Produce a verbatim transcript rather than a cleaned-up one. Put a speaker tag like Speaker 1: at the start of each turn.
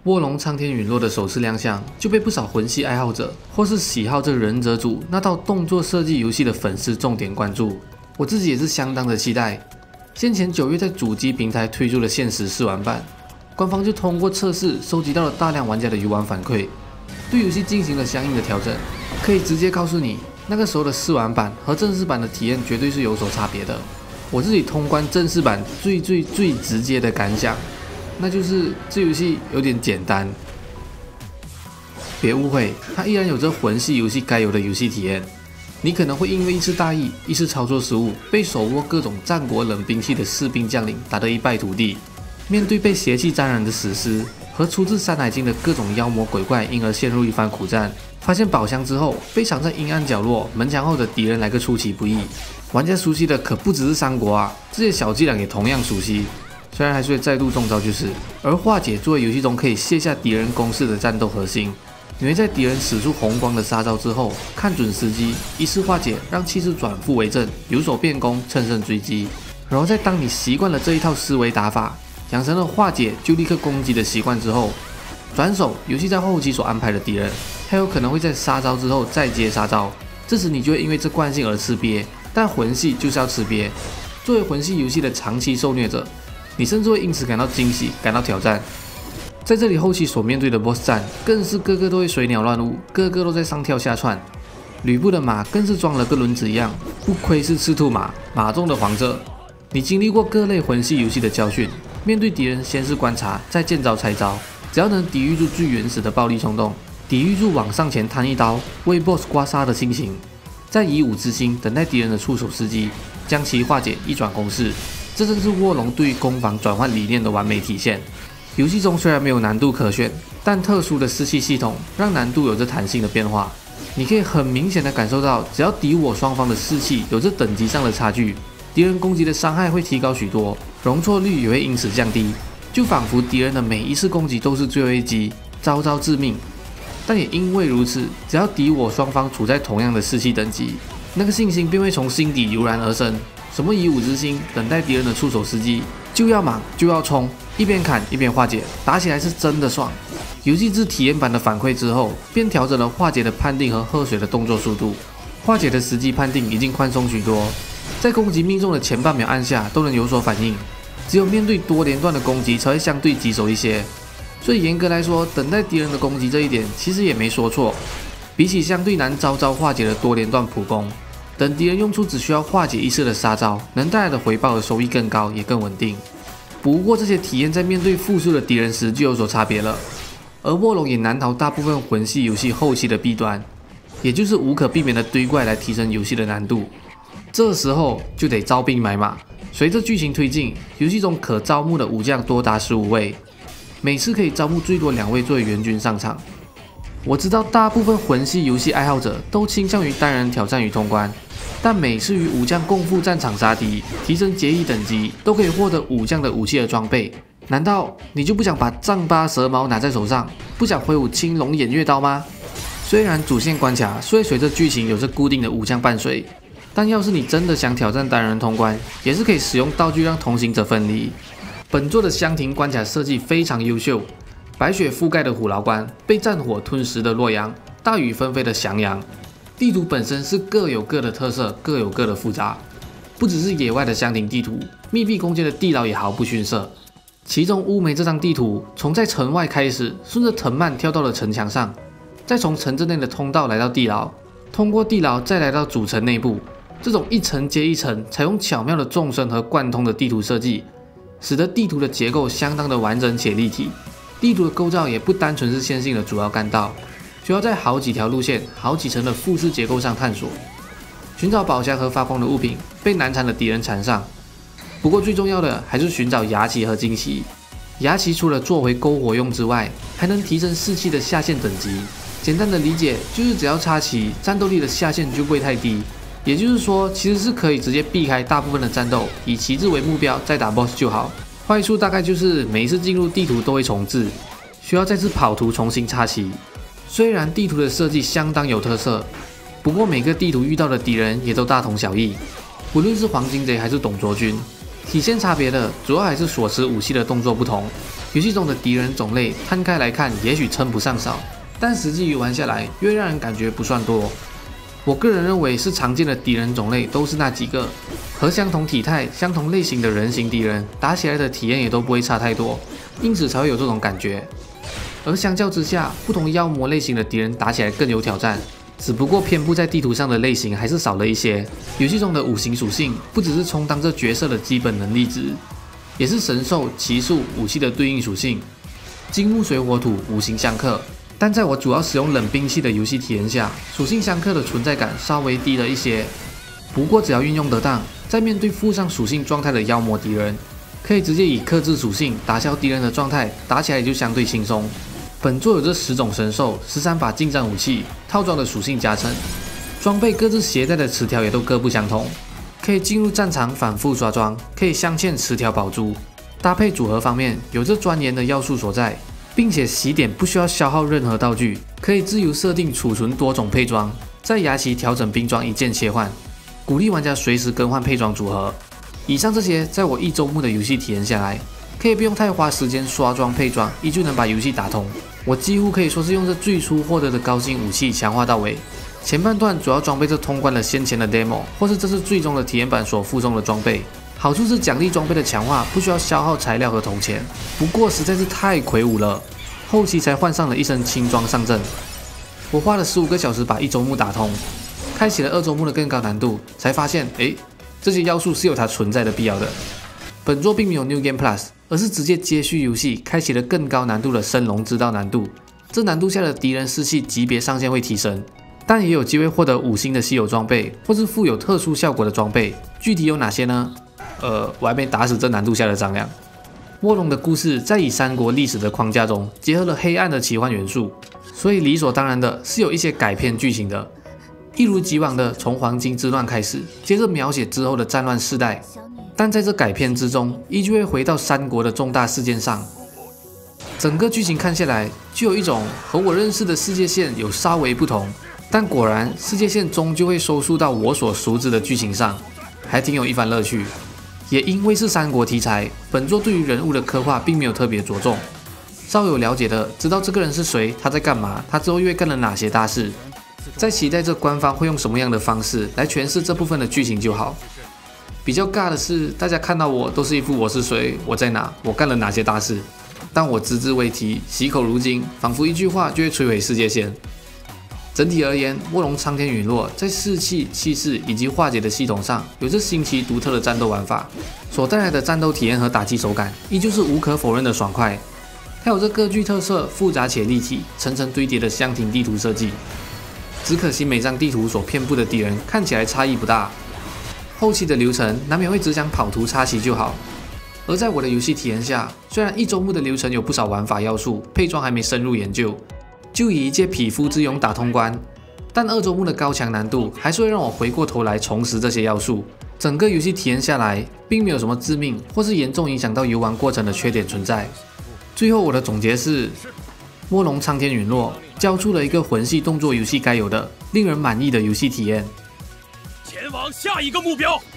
Speaker 1: 卧龙苍天陨落的首次亮相，就被不少魂系爱好者或是喜好这忍者组那套动作设计游戏的粉丝重点关注。我自己也是相当的期待。先前九月在主机平台推出了限时试玩版，官方就通过测试收集到了大量玩家的游玩反馈，对游戏进行了相应的调整。可以直接告诉你，那个时候的试玩版和正式版的体验绝对是有所差别的。我自己通关正式版最最最直接的感想，那就是这游戏有点简单。别误会，它依然有着魂系游戏该有的游戏体验。你可能会因为一次大意、一次操作失误，被手握各种战国冷兵器的士兵将领打得一败涂地；面对被邪气沾染的死尸和出自《山海经》的各种妖魔鬼怪，因而陷入一番苦战。发现宝箱之后，被藏在阴暗角落门墙后的敌人来个出其不意。玩家熟悉的可不只是三国啊，这些小伎俩也同样熟悉。虽然还是会再度中招就是。而化解作为游戏中可以卸下敌人攻势的战斗核心，你会在敌人使出红光的杀招之后，看准时机，一次化解，让气势转负为正，有所变攻，乘胜追击。然后在当你习惯了这一套思维打法，养成了化解就立刻攻击的习惯之后，转手游戏在后期所安排的敌人，还有可能会在杀招之后再接杀招，这时你就会因为这惯性而吃瘪。但魂系就是要吃瘪，作为魂系游戏的长期受虐者，你甚至会因此感到惊喜，感到挑战。在这里后期所面对的 B O S S 战，更是个个都会水鸟乱舞，个个都在上跳下窜。吕布的马更是装了个轮子一样，不愧是赤兔马，马中的皇者。你经历过各类魂系游戏的教训，面对敌人先是观察，再见招拆招，只要能抵御住最原始的暴力冲动，抵御住往上前摊一刀为 B O S S 刮痧的心情，再以武之心等待敌人的出手时机，将其化解，一转攻势。这正是卧龙对于攻防转换理念的完美体现。游戏中虽然没有难度可选，但特殊的士气系统让难度有着弹性的变化。你可以很明显的感受到，只要敌我双方的士气有着等级上的差距，敌人攻击的伤害会提高许多，容错率也会因此降低，就仿佛敌人的每一次攻击都是最后一击，招招致命。但也因为如此，只要敌我双方处在同样的士气等级，那个信心便会从心底油然而生。什么以武之心，等待敌人的出手时机，就要莽就要冲，一边砍一边化解，打起来是真的爽。游戏自体验版的反馈之后，便调整了化解的判定和喝水的动作速度。化解的时机判定已经宽松许多，在攻击命中的前半秒按下都能有所反应，只有面对多连段的攻击才会相对棘手一些。所以严格来说，等待敌人的攻击这一点其实也没说错。比起相对难招招化解的多连段普攻，等敌人用出只需要化解一次的杀招，能带来的回报和收益更高，也更稳定。不过这些体验在面对复数的敌人时就有所差别了。而卧龙也难逃大部分魂系游戏后期的弊端，也就是无可避免的堆怪来提升游戏的难度。这时候就得招兵买马。随着剧情推进，游戏中可招募的武将多达十五位，每次可以招募最多两位作为援军上场。我知道大部分魂系游戏爱好者都倾向于单人挑战与通关，但每次与武将共赴战场杀敌，提升结义等级，都可以获得武将的武器和装备。难道你就不想把丈八蛇矛拿在手上，不想挥舞青龙偃月刀吗？虽然主线关卡会随着剧情有着固定的武将伴随，但要是你真的想挑战单人通关，也是可以使用道具让同行者分离。本作的箱庭关卡设计非常优秀，白雪覆盖的虎牢关，被战火吞噬的洛阳，大雨纷飞的降阳。地图本身是各有各的特色，各有各的复杂。不只是野外的箱庭地图，密闭空间的地牢也毫不逊色。其中乌梅这张地图，从在城外开始，顺着藤蔓跳到了城墙上，再从城镇内的通道来到地牢，通过地牢再来到主城内部。这种一层接一层，采用巧妙的纵深和贯通的地图设计，使得地图的结构相当的完整且立体。地图的构造也不单纯是线性的主要干道，需要在好几条路线、好几层的复式结构上探索，寻找宝箱和发光的物品，被难缠的敌人缠上。不过最重要的还是寻找牙旗和惊奇。牙旗除了作为篝火用之外，还能提升士气的下限等级。简单的理解就是只要插旗，战斗力的下限就不会太低。也就是说，其实是可以直接避开大部分的战斗，以旗帜为目标再打 B O S S 就好。坏处大概就是每一次进入地图都会重置，需要再次跑图重新插旗。虽然地图的设计相当有特色，不过每个地图遇到的敌人也都大同小异，无论是黄金贼还是董卓军，体现差别的主要还是所持武器的动作不同。 游戏中的敌人种类摊开来看，也许称不上少，但实际游玩下来，越让人感觉不算多。我个人认为是常见的敌人种类都是那几个，和相同体态、相同类型的人形敌人打起来的体验也都不会差太多，因此才会有这种感觉。而相较之下，不同妖魔类型的敌人打起来更有挑战，只不过偏布在地图上的类型还是少了一些。游戏中的五行属性不只是充当着角色的基本能力值，也是神兽、奇术、武器的对应属性。金木水火土五行相克。但在我主要使用冷兵器的游戏体验下，属性相克的存在感稍微低了一些。不过只要运用得当，在面对附上属性状态的妖魔敌人，可以直接以克制属性打消敌人的状态，打起来就相对轻松。本作有这十种神兽、十三把近战武器，套装的属性加成，装备各自携带的词条也都各不相同，可以进入战场反复刷装，可以镶嵌词条宝珠。搭配组合方面，有着钻研的要素所在。并且洗点不需要消耗任何道具，可以自由设定储存多种配装，在牙期调整兵装一键切换，鼓励玩家随时更换配装组合。以上这些，在我一周目的游戏体验下来，可以不用太花时间刷装配装，依旧能把游戏打通。我几乎可以说是用这最初获得的高星武器强化到尾。前半段主要装备这通关了先前的 demo， 或是这是最终的体验版所附送的装备。好处是奖励装备的强化不需要消耗材料和铜钱，不过实在是太魁梧了，后期才换上了一身轻装上阵。我花了十五个小时把一周目打通，开启了二周目的更高难度，才发现，诶，这些要素是有它存在的必要的。本作并没有 New Game Plus， 而是直接接续游戏，开启了更高难度的升龙之道难度。这难度下的敌人士气级别上限会提升，但也有机会获得五星的稀有装备，或是附有特殊效果的装备。具体有哪些呢？呃，我还没打死这难度下的张良。卧龙的故事在以三国历史的框架中，结合了黑暗的奇幻元素，所以理所当然的是有一些改编剧情的，一如既往的从黄巾之乱开始，接着描写之后的战乱世代。但在这改编之中，依旧会回到三国的重大事件上。整个剧情看下来，就有一种和我认识的世界线有稍微不同，但果然世界线终究会收束到我所熟知的剧情上，还挺有一番乐趣。也因为是三国题材，本作对于人物的刻画并没有特别着重，稍有了解的知道这个人是谁，他在干嘛，他之后又会干了哪些大事，在期待着官方会用什么样的方式来诠释这部分的剧情就好。比较尬的是，大家看到我都是一副我是谁，我在哪，我干了哪些大事，但我只字未提，惜口如金，仿佛一句话就会摧毁世界线。整体而言，卧龙苍天陨落在士气、气势以及化解的系统上，有着新奇独特的战斗玩法，所带来的战斗体验和打击手感，依旧是无可否认的爽快。还有着各具特色、复杂且立体、层层堆叠的箱庭地图设计。只可惜每张地图所遍布的敌人看起来差异不大，后期的流程难免会只想跑图插旗就好。而在我的游戏体验下，虽然一周目的流程有不少玩法要素，配装还没深入研究，就以一介匹夫之勇打通关，但二周目的高强难度还是会让我回过头来重拾这些要素。整个游戏体验下来，并没有什么致命或是严重影响到游玩过程的缺点存在。最后我的总结是，卧龙苍天陨落交出了一个魂系动作游戏该有的、令人满意的游戏体验。
Speaker 2: 前往下一个目标。